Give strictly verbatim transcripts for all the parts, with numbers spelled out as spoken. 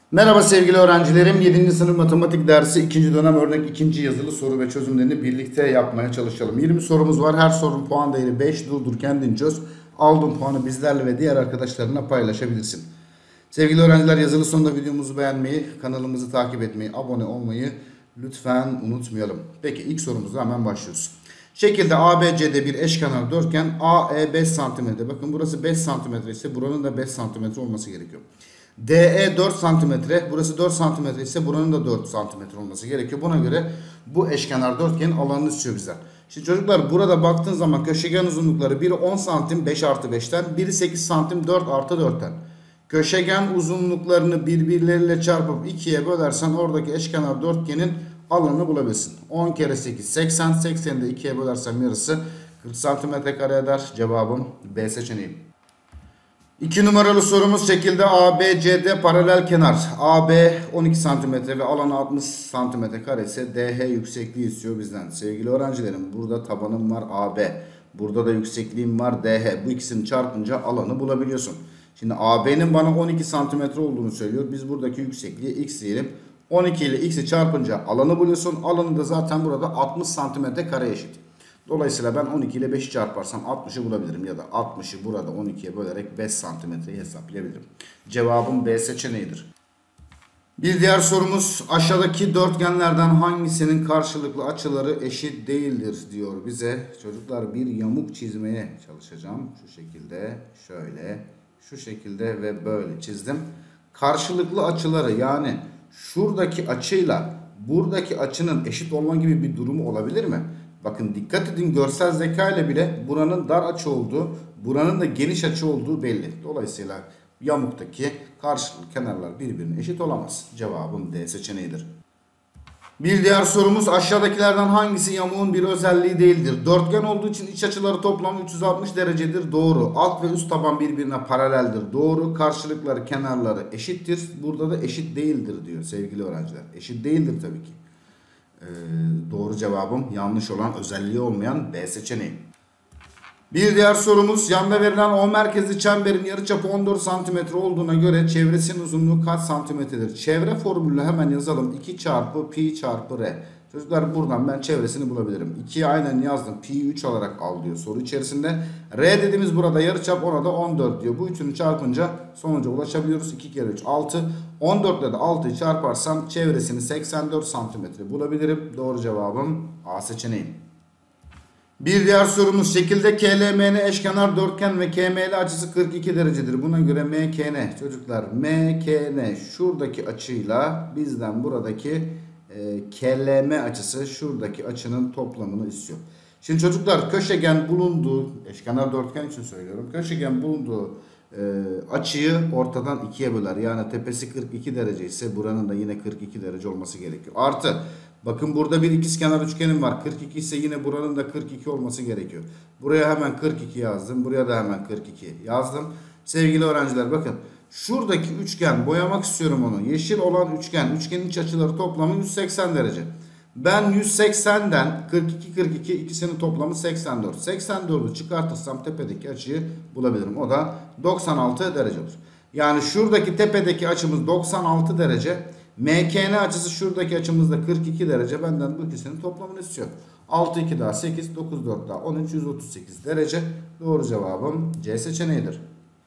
Merhaba sevgili öğrencilerim. yedinci sınıf matematik dersi ikinci dönem örnek ikinci yazılı soru ve çözümlerini birlikte yapmaya çalışalım. yirmi sorumuz var. Her sorunun puan değeri beş. Durdur kendin çöz. Aldığın puanı bizlerle ve diğer arkadaşlarına paylaşabilirsin. Sevgili öğrenciler, yazılı sonunda videomuzu beğenmeyi, kanalımızı takip etmeyi, abone olmayı lütfen unutmayalım. Peki ilk sorumuzla hemen başlıyoruz. Şekilde A B C'de bir eşkenar dörtgen, A E beş santimetre. Bakın burası beş santimetre ise buranın da beş santimetre olması gerekiyor. D E dört santimetre, burası dört santimetre ise buranın da dört santimetre olması gerekiyor. Buna göre bu eşkenar dörtgenin alanını istiyor bizden. Şimdi çocuklar, burada baktığın zaman köşegen uzunlukları biri on santim beş artı beşten, biri sekiz santim dört artı dörtten. Köşegen uzunluklarını birbirleriyle çarpıp ikiye bölersen oradaki eşkenar dörtgenin alanını bulabilirsin. on kere sekiz seksen, sekseni de ikiye bölersem yarısı kırk santimetre kare eder. Cevabım B seçeneği. İki numaralı sorumuz şekilde A B C D paralel kenar. A B on iki santimetre ve alanı altmış santimetre kare ise D H yüksekliği istiyor bizden. Sevgili öğrencilerim, burada tabanım var A B. Burada da yüksekliğim var D H. Bu ikisini çarpınca alanı bulabiliyorsun. Şimdi A B'nin bana on iki santimetre olduğunu söylüyor. Biz buradaki yüksekliği x diyelim. on iki ile x'i çarpınca alanı buluyorsun. Alanı da zaten burada altmış santimetre kare eşit. Dolayısıyla ben on iki ile beşi çarparsam altmışı bulabilirim. Ya da altmışı burada on ikiye bölerek beş santimetreyi hesaplayabilirim. Cevabım B seçeneğidir. Bir diğer sorumuz, aşağıdaki dörtgenlerden hangisinin karşılıklı açıları eşit değildir diyor bize. Çocuklar, bir yamuk çizmeye çalışacağım. Şu şekilde, şöyle, şu şekilde ve böyle çizdim. Karşılıklı açıları, yani şuradaki açıyla buradaki açının eşit olma gibi bir durumu olabilir mi? Bakın dikkat edin, görsel zeka ile bile buranın dar açı olduğu, buranın da geniş açı olduğu belli. Dolayısıyla yamuktaki karşılıklı kenarlar birbirine eşit olamaz. Cevabım D seçeneğidir. Bir diğer sorumuz, aşağıdakilerden hangisi yamuğun bir özelliği değildir? Dörtgen olduğu için iç açıları toplamı üç yüz altmış derecedir. Doğru. Alt ve üst taban birbirine paraleldir. Doğru. Karşılıkları kenarları eşittir. Burada da eşit değildir diyor sevgili öğrenciler. Eşit değildir tabii ki. Ee, doğru cevabım yanlış olan, özelliği olmayan B seçeneği. Bir diğer sorumuz, yanda verilen O merkezli çemberin yarıçapı on dört santimetre olduğuna göre çevresinin uzunluğu kaç santimetredir? Çevre formülü hemen yazalım. iki çarpı pi çarpı r. Çocuklar, buradan ben çevresini bulabilirim. ikiyi aynen yazdım. Pi'yi üç olarak al diyor soru içerisinde. R dediğimiz burada yarıçap, ona da on dört diyor. Bu üçünü çarpınca sonuca ulaşabiliyoruz. iki kere üç altı. on dört ile de altıyı çarparsam çevresini seksen dört santimetre bulabilirim. Doğru cevabım A seçeneği. Bir diğer sorumuz, şekilde K L M N eşkenar dörtgen ve K M L açısı kırk iki derecedir. Buna göre M K N, çocuklar M K N şuradaki açıyla bizden buradaki e, K L M açısı şuradaki açının toplamını istiyor. Şimdi çocuklar, köşegen bulunduğu, eşkenar dörtgen için söylüyorum, köşegen bulunduğu e, açıyı ortadan ikiye böler. Yani tepesi kırk iki derece ise buranın da yine kırk iki derece olması gerekiyor. Artı, bakın burada bir ikizkenar üçgenim var. kırk iki ise yine buranın da kırk iki olması gerekiyor. Buraya hemen kırk iki yazdım. Buraya da hemen kırk iki yazdım. Sevgili öğrenciler, bakın. Şuradaki üçgen, boyamak istiyorum onu. Yeşil olan üçgen. Üçgenin iç açıları toplamı yüz seksen derece. Ben yüz seksenden kırk iki kırk iki, ikisinin toplamı seksen dört. seksen dördü çıkartırsam tepedeki açıyı bulabilirim. O da doksan altı derece olur. Yani şuradaki tepedeki açımız doksan altı derece. M K N açısı şuradaki açımızda kırk iki derece. Benden bu ikisinin toplamını istiyor. altı iki daha sekiz, dokuz dört daha on üç, yüz otuz sekiz derece. Doğru cevabım C seçeneğidir.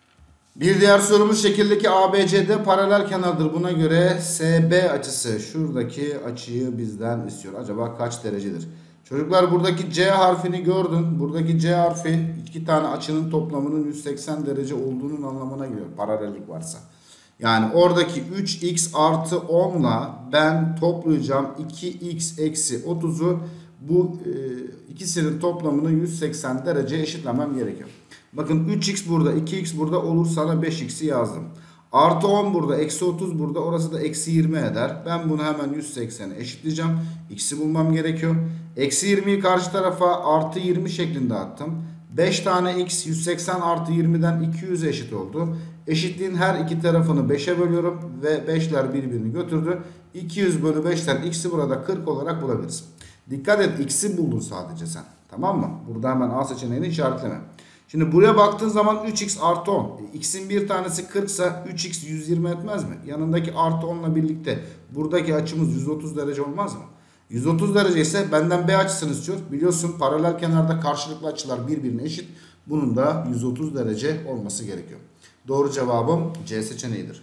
Bir diğer sorumuz, şekildeki A B C D paralel kenardır. Buna göre S B açısı şuradaki açıyı bizden istiyor. Acaba kaç derecedir? Çocuklar, buradaki C harfini gördün. Buradaki C harfi iki tane açının toplamının yüz seksen derece olduğunun anlamına geliyor. Paralellik varsa. Yani oradaki üç x artı on ile ben toplayacağım iki x eksi otuzu, bu e, ikisinin toplamını yüz seksen derece eşitlemem gerekiyor. Bakın üç x burada, iki x burada, olursa da beş x'i yazdım. Artı on burada, eksi otuz burada, orası da eksi yirmi eder. Ben bunu hemen yüz seksene eşitleyeceğim. X'i bulmam gerekiyor. Eksi yirmiyi karşı tarafa artı yirmi şeklinde attım. beş tane x yüz seksen artı yirmiden iki yüz eşit oldu. Eşitliğin her iki tarafını beşe bölüyorum ve beşler birbirini götürdü. iki yüz bölü beşten x'i burada kırk olarak bulabiliriz. Dikkat et, x'i buldun sadece sen. Tamam mı? Burada hemen A seçeneğini işaretleme. Şimdi buraya baktığın zaman üç x artı on. E, x'in bir tanesi kırk ise üç x yüz yirmi etmez mi? Yanındaki artı on ile birlikte buradaki açımız yüz otuz derece olmaz mı? yüz otuz derece ise benden B açısını istiyor. Biliyorsun paralel kenarda karşılıklı açılar birbirine eşit. Bunun da yüz otuz derece olması gerekiyor. Doğru cevabım C seçeneğidir.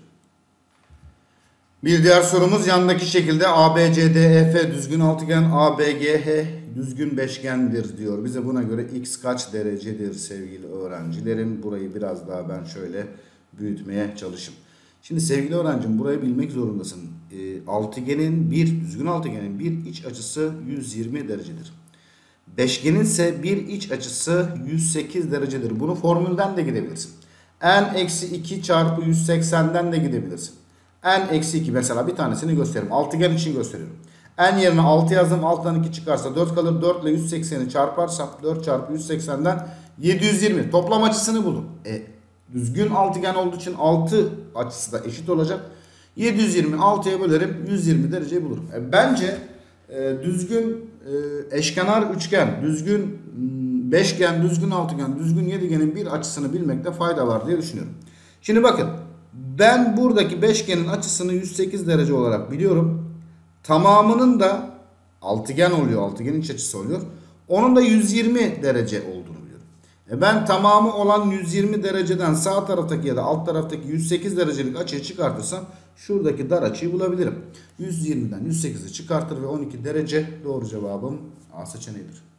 Bir diğer sorumuz yandaki şekilde A B C D E F düzgün altıgen, A B G H düzgün beşgendir diyor. Bize buna göre x kaç derecedir sevgili öğrencilerim. Burayı biraz daha ben şöyle büyütmeye çalışayım. Şimdi sevgili öğrencim burayı bilmek zorundasın. E, altıgenin bir düzgün altıgenin bir iç açısı yüz yirmi derecedir. Beşgenin ise bir iç açısı yüz sekiz derecedir. Bunu formülden de gidebilirsin. N eksi iki çarpı yüz seksenden de gidebilirsin. N eksi iki mesela bir tanesini göstereyim. Altıgen için gösteriyorum. N yerine altı yazdım. Alttan iki çıkarsa dört kalır. dört ile yüz sekseni çarparsam dört çarpı yüz seksenden yedi yüz yirmi. Toplam açısını buldum. E, düzgün altıgen olduğu için altı açısı da eşit olacak. yedi yüz yirmi altıya bölerim. yüz yirmi dereceyi bulurum. E, bence e, düzgün e, eşkenar üçgen, düzgün m, beşgen, düzgün altıgen, düzgün yedigenin bir açısını bilmekte fayda var diye düşünüyorum. Şimdi bakın. Ben buradaki beşgenin açısını yüz sekiz derece olarak biliyorum. Tamamının da altıgen oluyor. Altıgenin iç açısı oluyor. Onun da yüz yirmi derece olduğunu biliyorum. E ben tamamı olan yüz yirmi dereceden sağ taraftaki ya da alt taraftaki yüz sekiz derecelik açıyı çıkartırsam şuradaki dar açıyı bulabilirim. yüz yirmiden yüz sekizi çıkartır ve on iki derece. Doğru cevabım A seçeneğidir.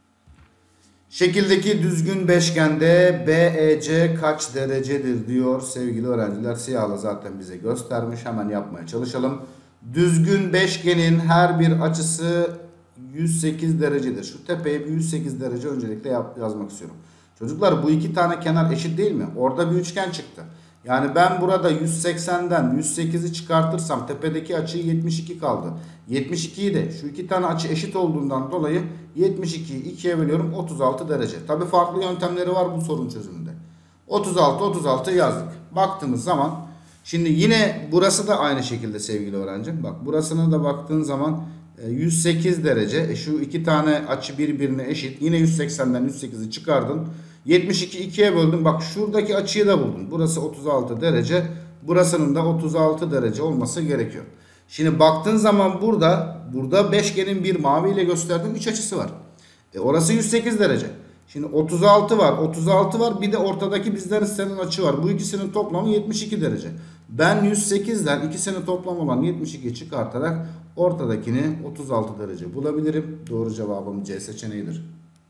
Şekildeki düzgün beşgende B E C kaç derecedir diyor sevgili öğrenciler. Siyahla zaten bize göstermiş. Hemen yapmaya çalışalım. Düzgün beşgenin her bir açısı yüz sekiz derecedir. Şu tepeye bir yüz sekiz derece öncelikle yazmak istiyorum. Çocuklar bu iki tane kenar eşit değil mi? Orada bir üçgen çıktı. Yani ben burada yüz seksenden yüz sekizi çıkartırsam tepedeki açı yetmiş iki kaldı. yetmiş ikiyi de şu iki tane açı eşit olduğundan dolayı yetmiş ikiyi ikiye bölüyorum, otuz altı derece. Tabi farklı yöntemleri var bu sorun çözümünde. otuz altı otuz altı yazdık. Baktığımız zaman şimdi yine burası da aynı şekilde sevgili öğrencim. Bak burasına da baktığın zaman yüz sekiz derece. E şu iki tane açı birbirine eşit. Yine yüz seksenden yüz sekizi çıkardın. yetmiş iki ikiye böldüm. Bak şuradaki açıyı da buldum. Burası otuz altı derece. Burasının da otuz altı derece olması gerekiyor. Şimdi baktığın zaman burada burada beşgenin bir mavi ile gösterdiğim iç açısı var. E orası yüz sekiz derece. Şimdi otuz altı var. otuz altı var. Bir de ortadaki bizden istenen açı var. Bu ikisinin toplamı yetmiş iki derece. Ben yüz sekizden ikisinin toplam olan yetmiş ikiyi çıkartarak ortadakini otuz altı derece bulabilirim. Doğru cevabım C seçeneğidir.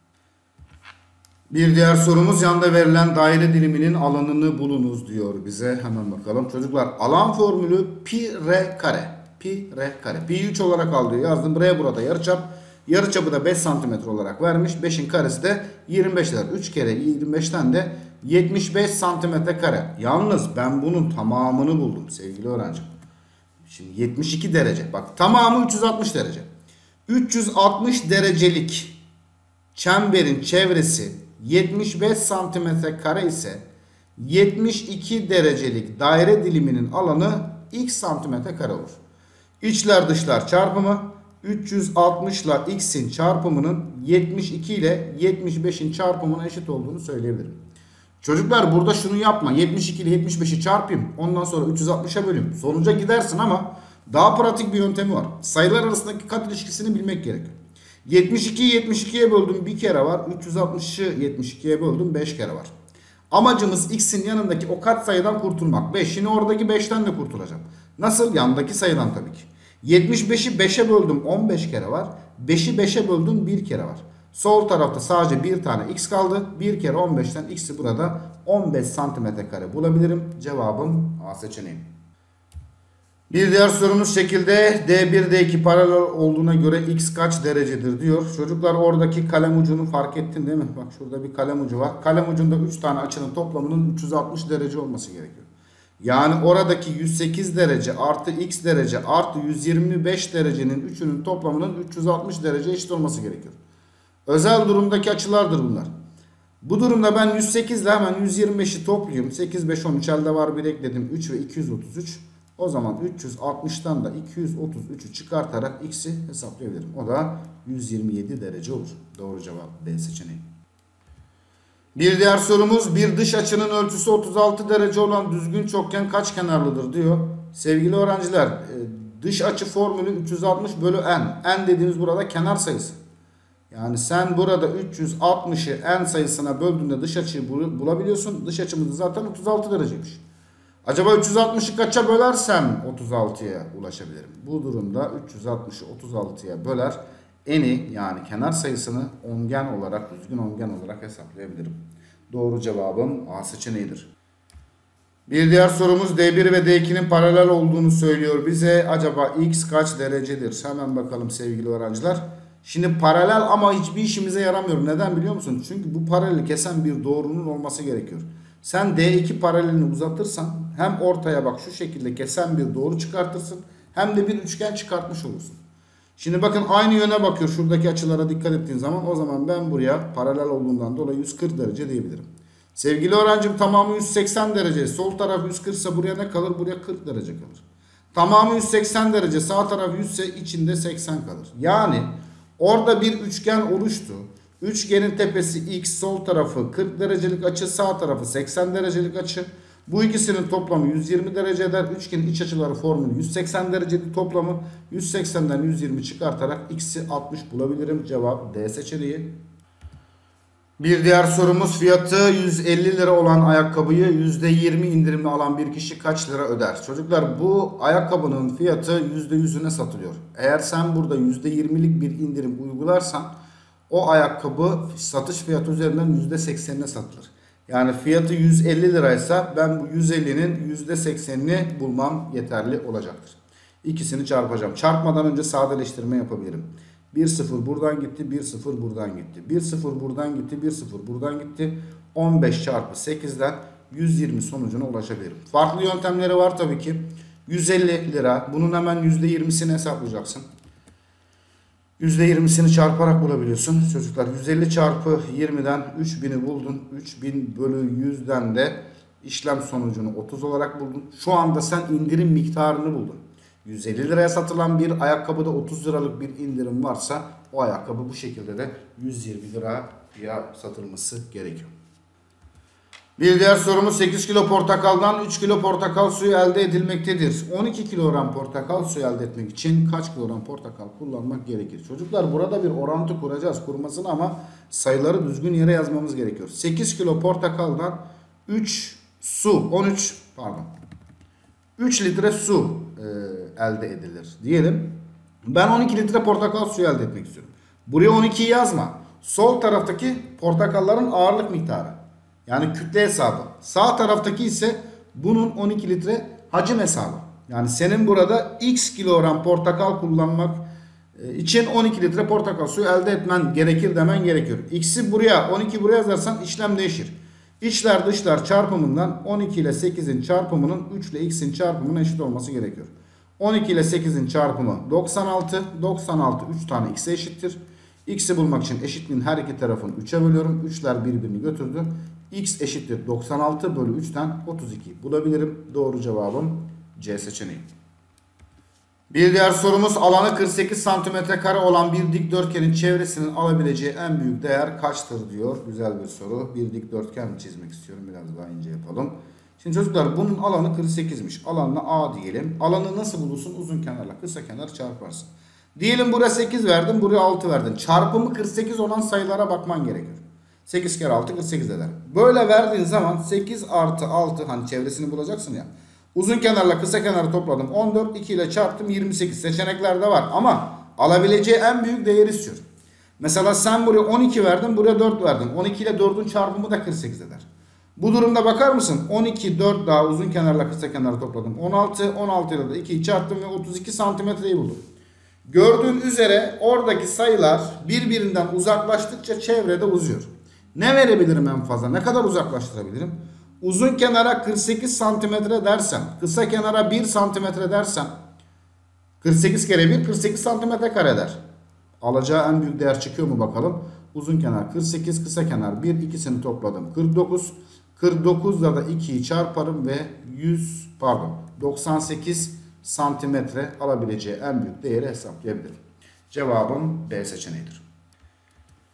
Bir diğer sorumuz yanda verilen daire diliminin alanını bulunuz diyor bize. Hemen bakalım. Çocuklar alan formülü pi r kare. Pi r kare. Pi üç olarak al diyor. Yazdım. R burada yarıçap. Yarıçapı da beş santimetre olarak vermiş. beşin karesi de yirmi beş eder. üç kere yirmi beşten de yetmiş beş santimetre kare. Yalnız ben bunun tamamını buldum sevgili öğrencim. Şimdi yetmiş iki derece. Bak tamamı üç yüz altmış derece. üç yüz altmış derecelik çemberin çevresi yetmiş beş santimetre kare ise yetmiş iki derecelik daire diliminin alanı x santimetre kare olur. İçler dışlar çarpımı üç yüz altmış ile x'in çarpımının yetmiş iki ile yetmiş beşin çarpımına eşit olduğunu söyleyebilirim. Çocuklar burada şunu yapma. yetmiş iki ile yetmiş beşi çarpayım. Ondan sonra üç yüz altmışa böleyim. Sonuca gidersin ama daha pratik bir yöntemi var. Sayılar arasındaki kat ilişkisini bilmek gerekiyor. yetmiş ikiyi yetmiş ikiye böldüm bir kere var. üç yüz altmışı yetmiş ikiye böldüm beş kere var. Amacımız x'in yanındaki o kat sayıdan kurtulmak. beş. Şimdi oradaki beşten de kurtulacağım. Nasıl? Yandaki sayıdan tabii ki. yetmiş beşi beşe böldüm on beş kere var. beşi beşe böldüm bir kere var. Sol tarafta sadece bir tane x kaldı. bir kere on beşten x'i burada on beş santimetre kare bulabilirim. Cevabım A seçeneği. Bir diğer sorumuz şekilde D bir D iki paralel olduğuna göre x kaç derecedir diyor. Çocuklar oradaki kalem ucunu fark ettin değil mi? Bak şurada bir kalem ucu var. Kalem ucunda üç tane açının toplamının üç yüz altmış derece olması gerekiyor. Yani oradaki yüz sekiz derece artı x derece artı yüz yirmi beş derecenin üçünün toplamının üç yüz altmış derece eşit olması gerekiyor. Özel durumdaki açılardır bunlar. Bu durumda ben yüz sekiz ile hemen yüz yirmi beşi toplayayım. sekiz, beş, on üç elde var bir ekledim. üç ve iki yüz otuz üç. O zaman üç yüz altmıştan da iki yüz otuz üçü çıkartarak x'i hesaplayabilirim. O da yüz yirmi yedi derece olur. Doğru cevap B seçeneği. Bir diğer sorumuz, bir dış açının ölçüsü otuz altı derece olan düzgün çokgen kaç kenarlıdır diyor. Sevgili öğrenciler, dış açı formülü üç yüz altmış bölü n. N dediğimiz burada kenar sayısı. Yani sen burada üç yüz altmışı n sayısına böldüğünde dış açıyı bulabiliyorsun. Dış açımız zaten otuz altı dereceymiş. Acaba üç yüz altmışı kaça bölersem otuz altıya ulaşabilirim? Bu durumda üç yüz altmışı otuz altıya böler. Eni yani kenar sayısını ongen olarak, düzgün ongen olarak hesaplayabilirim. Doğru cevabım A seçeneğidir. Bir diğer sorumuz, D bir ve D iki'nin paralel olduğunu söylüyor bize. Acaba x kaç derecedir? Hemen bakalım sevgili öğrenciler. Şimdi paralel ama hiçbir işimize yaramıyor. Neden biliyor musun? Çünkü bu paraleli kesen bir doğrunun olması gerekiyor. Sen D iki paralelini uzatırsan hem ortaya bak şu şekilde kesen bir doğru çıkartırsın, hem de bir üçgen çıkartmış olursun. Şimdi bakın aynı yöne bakıyor. Şuradaki açılara dikkat ettiğin zaman, o zaman ben buraya paralel olduğundan dolayı yüz kırk derece diyebilirim. Sevgili öğrencim, tamamı yüz seksen derece. Sol taraf yüz kırk ise buraya ne kalır? Buraya kırk derece kalır. Tamamı yüz seksen derece. Sağ taraf yüz ise içinde seksen kalır. Yani orada bir üçgen oluştu. Üçgenin tepesi x, sol tarafı kırk derecelik açı, sağ tarafı seksen derecelik açı. Bu ikisinin toplamı yüz yirmi derece eder. Üçgenin iç açıları formülü yüz seksen derecelik toplamı. yüz seksenden yüz yirmi çıkartarak x'i altmış bulabilirim. Cevap D seçeneği. Bir diğer sorumuz, fiyatı yüz elli lira olan ayakkabıyı yüzde yirmi indirimli alan bir kişi kaç lira öder? Çocuklar, bu ayakkabının fiyatı yüzde yüzüne satılıyor. Eğer sen burada yüzde yirmilik bir indirim uygularsan o ayakkabı satış fiyatı üzerinden yüzde seksenine satılır. Yani fiyatı yüz elli liraysa ben bu yüz ellinin yüzde seksenini bulmam yeterli olacaktır. İkisini çarpacağım. Çarpmadan önce sadeleştirme yapabilirim. bir sıfır buradan gitti, bir sıfır buradan gitti. bir sıfır buradan gitti, bir sıfır buradan gitti. on beş çarpı sekizden yüz yirmi sonucuna ulaşabilirim. Farklı yöntemleri var tabii ki. yüz elli lira. Bunun hemen yüzde yirmisini hesaplayacaksın. yüzde yirmisini çarparak bulabiliyorsun. Çocuklar, yüz elli çarpı yirmiden üç bin'i buldun. üç bin bölü yüzden de işlem sonucunu otuz olarak buldun. Şu anda sen indirim miktarını buldun. yüz elli liraya satılan bir ayakkabıda otuz liralık bir indirim varsa o ayakkabı bu şekilde de yüz yirmi liraya satılması gerekiyor. Bir diğer sorumuz, sekiz kilo portakaldan üç kilo portakal suyu elde edilmektedir. on iki kilogram portakal suyu elde etmek için kaç kilogram portakal kullanmak gerekir? Çocuklar, burada bir orantı kuracağız. Kurmasını ama sayıları düzgün yere yazmamız gerekiyor. sekiz kilo portakaldan üç su, on üç pardon. üç litre su e, elde edilir diyelim. Ben on iki litre portakal suyu elde etmek istiyorum. Buraya on ikiyi yazma. Sol taraftaki portakalların ağırlık miktarı. Yani kütle hesabı. Sağ taraftaki ise bunun on iki litre hacim hesabı. Yani senin burada x kilogram portakal kullanmak için on iki litre portakal suyu elde etmen gerekir demen gerekiyor. X'i buraya, on iki buraya yazarsan işlem değişir. İçler dışlar çarpımından on iki ile sekizin çarpımının üç ile x'in çarpımının eşit olması gerekiyor. on iki ile sekizin çarpımı doksan altı. doksan altı üç tane x'e eşittir. X'i bulmak için eşitliğin her iki tarafını üçe bölüyorum. üçler birbirini götürdü. X eşittir doksan altı bölü üçten otuz iki bulabilirim. Doğru cevabım C seçeneği. Bir diğer sorumuz, alanı kırk sekiz santimetre kare olan bir dikdörtgenin çevresinin alabileceği en büyük değer kaçtır diyor. Güzel bir soru. Bir dikdörtgen çizmek istiyorum. Biraz daha ince yapalım. Şimdi çocuklar, bunun alanı kırk sekizmiş. Alanına A diyelim. Alanı nasıl bulursun? Uzun kenarla kısa kenar çarparsın. Diyelim buraya sekiz verdin, buraya altı verdin. Çarpımı kırk sekiz olan sayılara bakman gerekiyor. sekiz kere altı kırk sekiz eder. Böyle verdiğin zaman sekiz artı altı, hani çevresini bulacaksın ya. Uzun kenarla kısa kenarı topladım. on dört, iki ile çarptım, yirmi sekiz. Seçeneklerde var ama alabileceği en büyük değeri istiyor. Mesela sen buraya on iki verdin, buraya dört verdin. on iki ile dördün çarpımı da kırk sekiz eder. Bu durumda bakar mısın? on iki, dört daha uzun kenarla kısa kenarı topladım. on altı, on altı ile de ikiyi çarptım ve otuz iki santimetreyi buldum. Gördüğün üzere oradaki sayılar birbirinden uzaklaştıkça çevrede uzuyor. Ne verebilirim en fazla? Ne kadar uzaklaştırabilirim? Uzun kenara kırk sekiz santimetre dersem, kısa kenara bir santimetre dersem, kırk sekiz kere bir, kırk sekiz santimetre kare eder. Alacağı en büyük değer çıkıyor mu bakalım? Uzun kenar kırk sekiz, kısa kenar bir, ikisini topladım. kırk dokuz. kırk dokuzla da ikiyi çarparım ve yüz pardon doksan sekiz santimetre alabileceği en büyük değeri hesaplayabilirim. Cevabım B seçeneğidir.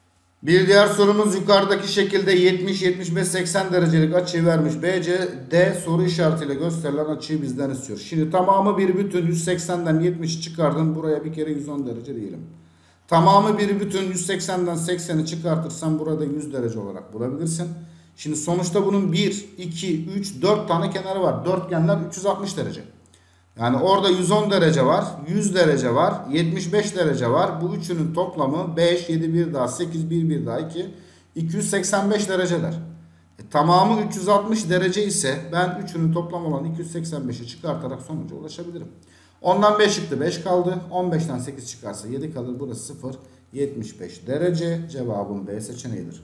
Bir diğer sorumuz yukarıdaki şekilde yetmiş, yetmiş beş, seksen derecelik açıyı vermiş. B C D soru işaretiyle gösterilen açıyı bizden istiyor. Şimdi tamamı bir bütün yüz seksenden yetmişi çıkardım. Buraya bir kere yüz on derece diyelim. Tamamı bir bütün yüz seksenden sekseni çıkartırsan burada yüz derece olarak bulabilirsin. Şimdi sonuçta bunun bir, iki, üç, dört tane kenarı var. Dörtgenler üç yüz altmış derece. Yani orada yüz on derece var, yüz derece var, yetmiş beş derece var. Bu üçünün toplamı beş, yedi, bir daha sekiz, bir, bir daha iki, iki yüz seksen beş dereceler. E, tamamı üç yüz altmış derece ise ben üçünün toplamı olan iki yüz seksen beşi çıkartarak sonuca ulaşabilirim. ondan beş çıktı, beş kaldı. on beşten sekiz çıkarsa yedi kalır. Burası sıfır, yetmiş beş derece. Cevabım B seçeneğidir.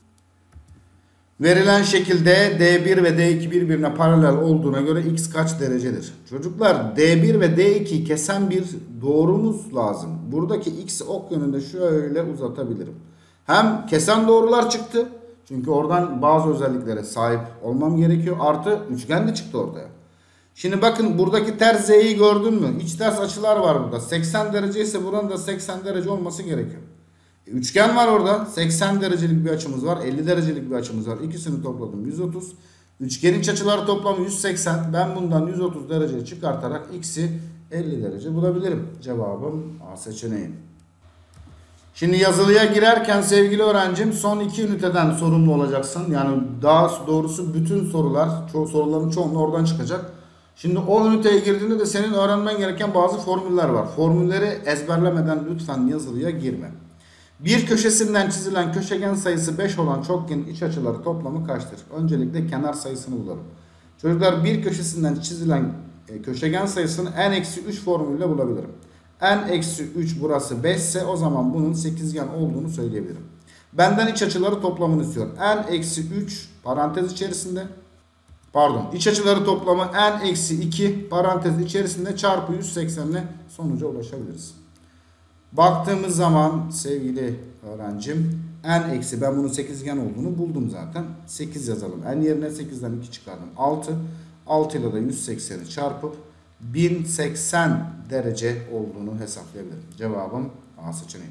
Verilen şekilde D bir ve D iki birbirine paralel olduğuna göre X kaç derecedir? Çocuklar D bir ve D ikiyi kesen bir doğrumuz lazım. Buradaki X'i ok yönünde şöyle uzatabilirim. Hem kesen doğrular çıktı. Çünkü oradan bazı özelliklere sahip olmam gerekiyor. Artı üçgen de çıktı ortaya. Şimdi bakın buradaki ters Z'yi gördün mü? İç ters açılar var burada. seksen derece ise buranın da seksen derece olması gerekiyor. Üçgen var orada. seksen derecelik bir açımız var. elli derecelik bir açımız var. İkisini topladım yüz otuz. Üçgenin iç açıları toplamı yüz seksen. Ben bundan yüz otuz derece çıkartarak X'i elli derece bulabilirim. Cevabım A seçeneği. Şimdi yazılıya girerken sevgili öğrencim son iki üniteden sorumlu olacaksın. Yani daha doğrusu bütün sorular, ço soruların çoğunluğu oradan çıkacak. Şimdi o üniteye girdiğinde de senin öğrenmen gereken bazı formüller var. Formülleri ezberlemeden lütfen yazılıya girme. Bir köşesinden çizilen köşegen sayısı beş olan çokgenin iç açıları toplamı kaçtır? Öncelikle kenar sayısını bulalım. Çocuklar bir köşesinden çizilen köşegen sayısını n eksi üç formülüyle bulabilirim. n eksi üç burası beş ise o zaman bunun sekizgen olduğunu söyleyebilirim. Benden iç açıları toplamını istiyor. n eksi üç parantez içerisinde pardon iç açıları toplamı n eksi iki parantez içerisinde çarpı yüz seksen ile sonuca ulaşabiliriz. Baktığımız zaman sevgili öğrencim n eksi ben bunun sekizgen olduğunu buldum zaten. sekiz yazalım. N yerine sekizden iki çıkardım. altı. altı ile de yüz sekseni çarpıp bin seksen derece olduğunu hesaplayabilirim. Cevabım A seçeneği.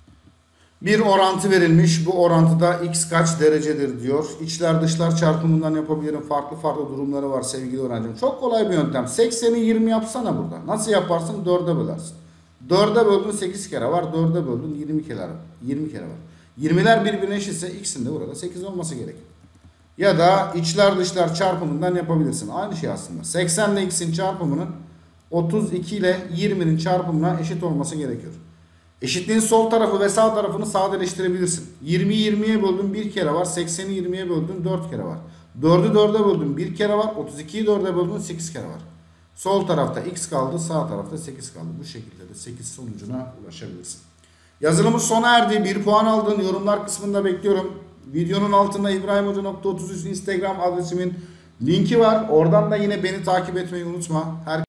Bir orantı verilmiş. Bu orantıda x kaç derecedir diyor. İçler dışlar çarpımından yapabilirim. Farklı farklı durumları var sevgili öğrencim. Çok kolay bir yöntem. sekseni yirmi yapsana burada. Nasıl yaparsın? dörde bölersin. dörde böldün sekiz kere var. dörde böldün yirmi kere var. yirmi kere var. yirmiler birbirine eşitse x'in de burada sekiz olması gerekir. Ya da içler dışlar çarpımından yapabilirsin. Aynı şey aslında. seksen ile x'in çarpımının otuz iki ile yirminin çarpımına eşit olması gerekiyor. Eşitliğin sol tarafı ve sağ tarafını sadeleştirebilirsin. yirmiyi yirmiye böldün bir kere var. sekseni yirmiye böldün dört kere var. dördü dörde böldün bir kere var. otuz ikiyi dörde böldün sekiz kere var. Sol tarafta x kaldı, sağ tarafta sekiz kaldı. Bu şekilde de sekiz sonucuna ulaşabilirsin. Yazılımız sona erdi. bir puan aldın. Yorumlar kısmında bekliyorum. Videonun altında ibrahimhoca nokta otuz üç Instagram adresimin linki var. Oradan da yine beni takip etmeyi unutma. Her